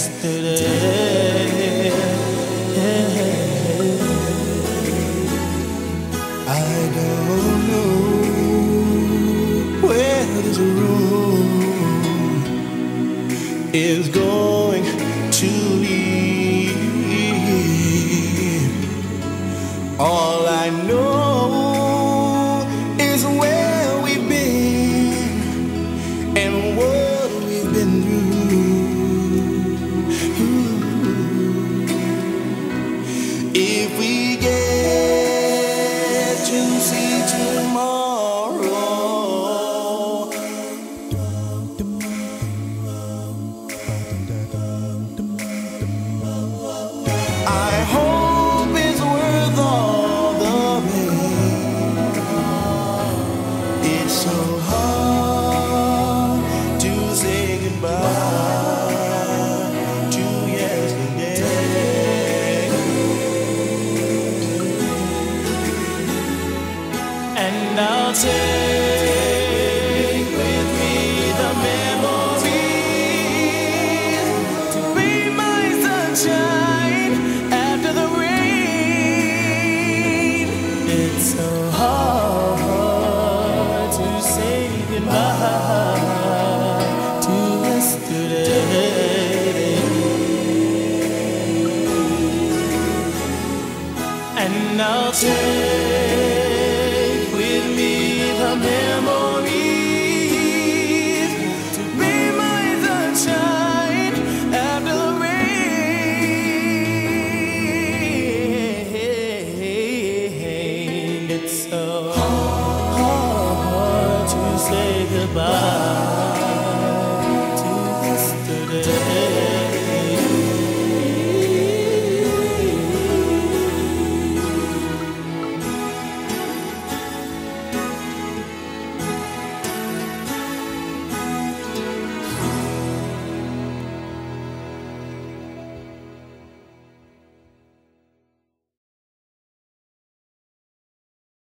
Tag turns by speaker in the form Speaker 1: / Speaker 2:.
Speaker 1: yesterday. I don't know where this room is going to lead. All I know is where we've been and what we've been through. If we get to see tomorrow, I hope it's worth all the pain. It's so hard to say goodbye to yesterday. And I'll take with me the memories to be my sunshine after the rain. It's so hard to say goodbye to yesterday. And I'll take